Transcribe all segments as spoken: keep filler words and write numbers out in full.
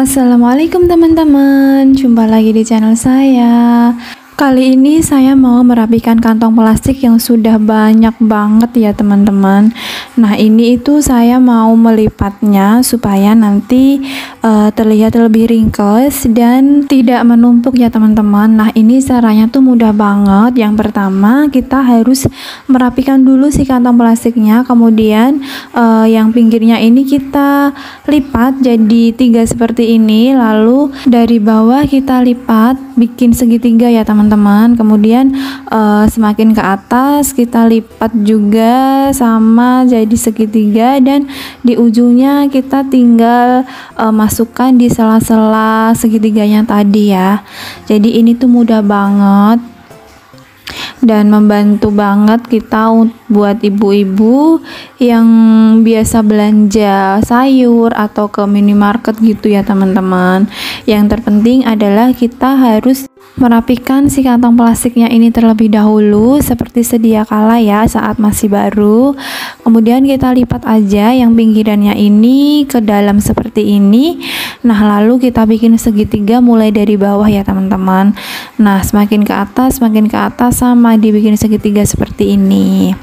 Assalamualaikum teman-teman, jumpa lagi di channel saya. Kali ini saya mau merapikan kantong plastik yang sudah banyak banget ya teman-teman. Nah ini itu saya mau melipatnya supaya nanti uh, terlihat lebih ringkes dan tidak menumpuk ya teman-teman. Nah ini caranya tuh mudah banget. Yang pertama kita harus merapikan dulu si kantong plastiknya, kemudian uh, yang pinggirnya ini kita lipat jadi tiga seperti ini, lalu dari bawah kita lipat bikin segitiga ya teman-teman. teman-teman kemudian uh, semakin ke atas kita lipat juga sama jadi segitiga, dan di ujungnya kita tinggal uh, masukkan di sela-sela segitiganya tadi ya. Jadi ini tuh mudah banget dan membantu banget kita buat ibu-ibu yang biasa belanja sayur atau ke minimarket gitu ya teman-teman. Yang terpenting adalah kita harus merapikan si kantong plastiknya ini terlebih dahulu seperti sedia kala ya, saat masih baru. Kemudian kita lipat aja yang pinggirannya ini ke dalam seperti ini. Nah lalu kita bikin segitiga mulai dari bawah ya teman-teman. Nah semakin ke atas semakin ke atas sama dibikin segitiga seperti ini.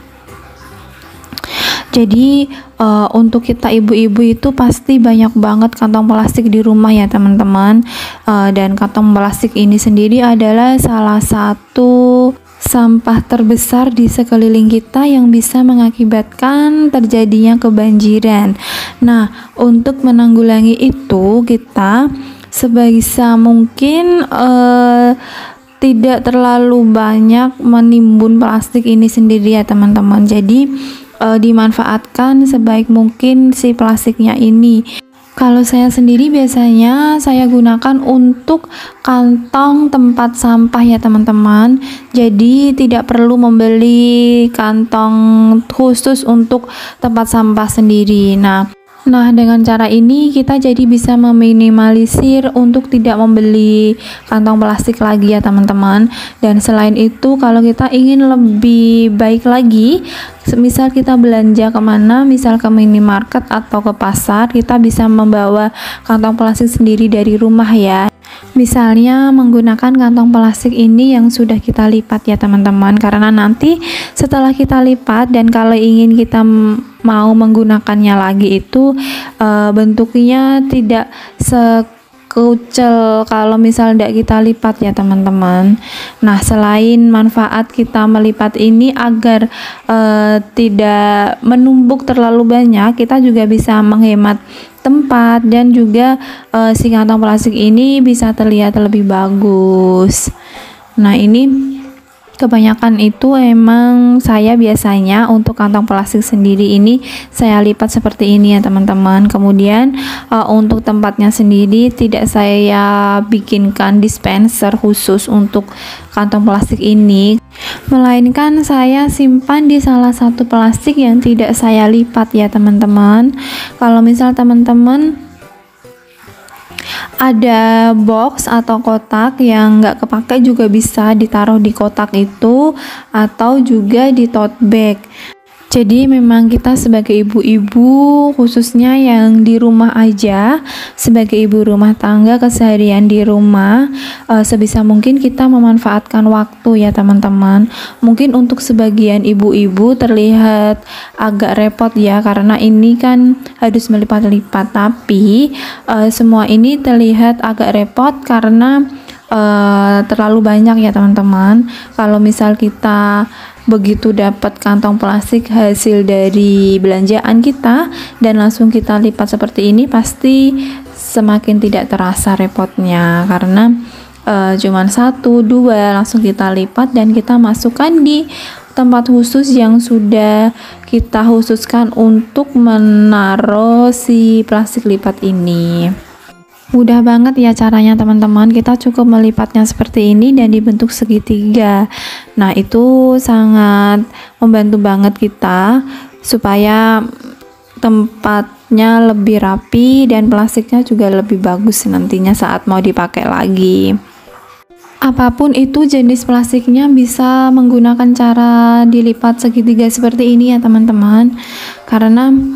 Jadi uh, untuk kita ibu-ibu itu pasti banyak banget kantong plastik di rumah ya teman-teman. Uh, dan kantong plastik ini sendiri adalah salah satu sampah terbesar di sekeliling kita yang bisa mengakibatkan terjadinya kebanjiran. Nah untuk menanggulangi itu kita sebisa mungkin uh, tidak terlalu banyak menimbun plastik ini sendiri ya teman-teman. Jadi e, dimanfaatkan sebaik mungkin si plastiknya ini. Kalau saya sendiri biasanya saya gunakan untuk kantong tempat sampah ya teman-teman. Jadi tidak perlu membeli kantong khusus untuk tempat sampah sendiri. Nah Nah dengan cara ini kita jadi bisa meminimalisir untuk tidak membeli kantong plastik lagi ya teman-teman. Dan selain itu kalau kita ingin lebih baik lagi, misal kita belanja kemana, misal ke minimarket atau ke pasar, kita bisa membawa kantong plastik sendiri dari rumah ya. Misalnya menggunakan kantong plastik ini yang sudah kita lipat ya teman-teman, karena nanti setelah kita lipat dan kalau ingin kita mau menggunakannya lagi itu e, bentuknya tidak sekucel kalau misal tidak kita lipat ya teman-teman. Nah selain manfaat kita melipat ini agar e, tidak menumpuk terlalu banyak, kita juga bisa menghemat tempat dan juga e, si kantong plastik ini bisa terlihat lebih bagus. Nah ini kebanyakan itu emang saya biasanya untuk kantong plastik sendiri ini saya lipat seperti ini ya teman-teman. Kemudian e, untuk tempatnya sendiri tidak saya bikinkan dispenser khusus untuk kantong plastik ini, melainkan saya simpan di salah satu plastik yang tidak saya lipat ya teman-teman. Kalau misal teman-teman ada box atau kotak yang nggak kepakai juga bisa ditaruh di kotak itu atau juga di tote bag. Jadi memang kita sebagai ibu-ibu khususnya yang di rumah aja, sebagai ibu rumah tangga keseharian di rumah, e, sebisa mungkin kita memanfaatkan waktu ya teman-teman. Mungkin untuk sebagian ibu-ibu terlihat agak repot ya, karena ini kan harus melipat-lipat, tapi e, semua ini terlihat agak repot karena e, terlalu banyak ya teman-teman. Kalau misal kita begitu dapat kantong plastik hasil dari belanjaan kita dan langsung kita lipat seperti ini, pasti semakin tidak terasa repotnya karena uh, cuman satu dua langsung kita lipat dan kita masukkan di tempat khusus yang sudah kita khususkan untuk menaruh si plastik lipat ini. Mudah banget ya caranya teman-teman, kita cukup melipatnya seperti ini dan dibentuk segitiga. Nah itu sangat membantu banget kita supaya tempatnya lebih rapi dan plastiknya juga lebih bagus nantinya saat mau dipakai lagi. Apapun itu jenis plastiknya bisa menggunakan cara dilipat segitiga seperti ini ya teman-teman, karena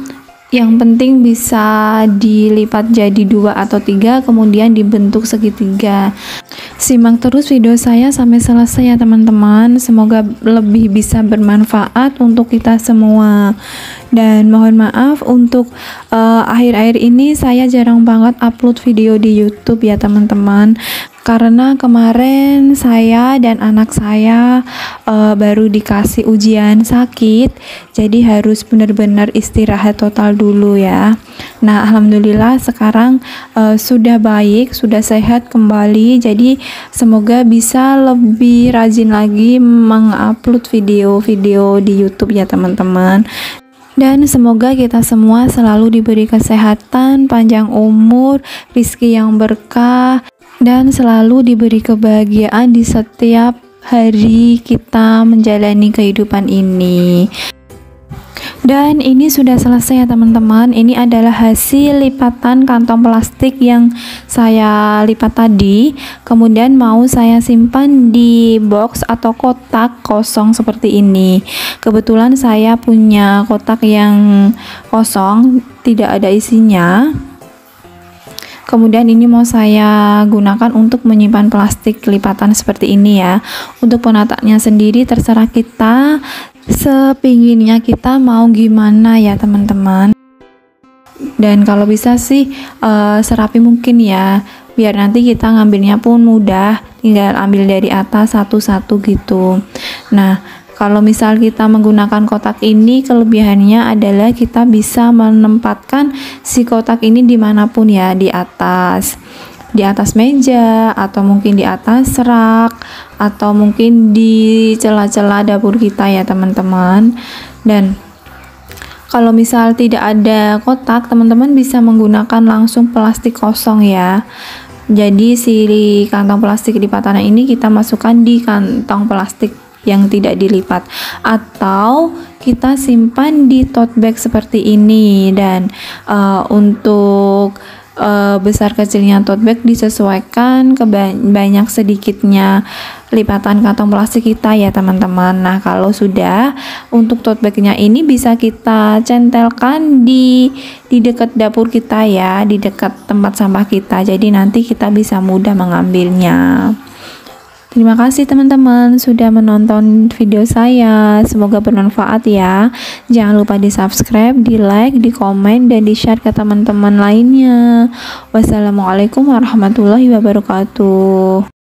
Yang penting bisa dilipat jadi dua atau tiga, kemudian dibentuk segitiga. Simak terus video saya sampai selesai ya teman-teman. Semoga lebih bisa bermanfaat untuk kita semua. Dan mohon maaf untuk uh, akhir-akhir ini saya jarang banget upload video di YouTube ya teman-teman. Karena kemarin saya dan anak saya uh, baru dikasih ujian sakit, jadi harus benar-benar istirahat total dulu ya. Nah, alhamdulillah sekarang uh, sudah baik, sudah sehat kembali. Jadi semoga bisa lebih rajin lagi mengupload video-video di YouTube ya teman-teman. Dan semoga kita semua selalu diberi kesehatan, panjang umur, rezeki yang berkah, dan selalu diberi kebahagiaan di setiap hari kita menjalani kehidupan ini. Dan ini sudah selesai ya teman-teman. Ini adalah hasil lipatan kantong plastik yang saya lipat tadi. Kemudian mau saya simpan di box atau kotak kosong seperti ini. Kebetulan saya punya kotak yang kosong, tidak ada isinya. Kemudian ini mau saya gunakan untuk menyimpan plastik lipatan seperti ini ya. Untuk penataannya sendiri terserah kita, sepinginnya kita mau gimana ya teman-teman. Dan kalau bisa sih uh, serapi mungkin ya, biar nanti kita ngambilnya pun mudah, tinggal ambil dari atas satu-satu gitu. Nah, kalau misal kita menggunakan kotak ini, kelebihannya adalah kita bisa menempatkan si kotak ini dimanapun ya, di atas di atas meja, atau mungkin di atas rak, atau mungkin di celah-celah dapur kita ya teman-teman. Dan kalau misal tidak ada kotak, teman-teman bisa menggunakan langsung plastik kosong ya. Jadi si kantong plastik lipatan ini kita masukkan di kantong plastik yang tidak dilipat, atau kita simpan di tote bag seperti ini. Dan uh, untuk uh, besar kecilnya tote bag disesuaikan ke banyak sedikitnya lipatan kantong plastik kita ya teman-teman. Nah, kalau sudah, untuk tote bagnya ini bisa kita centelkan di di dekat dapur kita ya, di dekat tempat sampah kita, jadi nanti kita bisa mudah mengambilnya. Terima kasih teman-teman sudah menonton video saya. Semoga bermanfaat ya. Jangan lupa di subscribe, di like, di komen, dan di share ke teman-teman lainnya. Wassalamualaikum warahmatullahi wabarakatuh.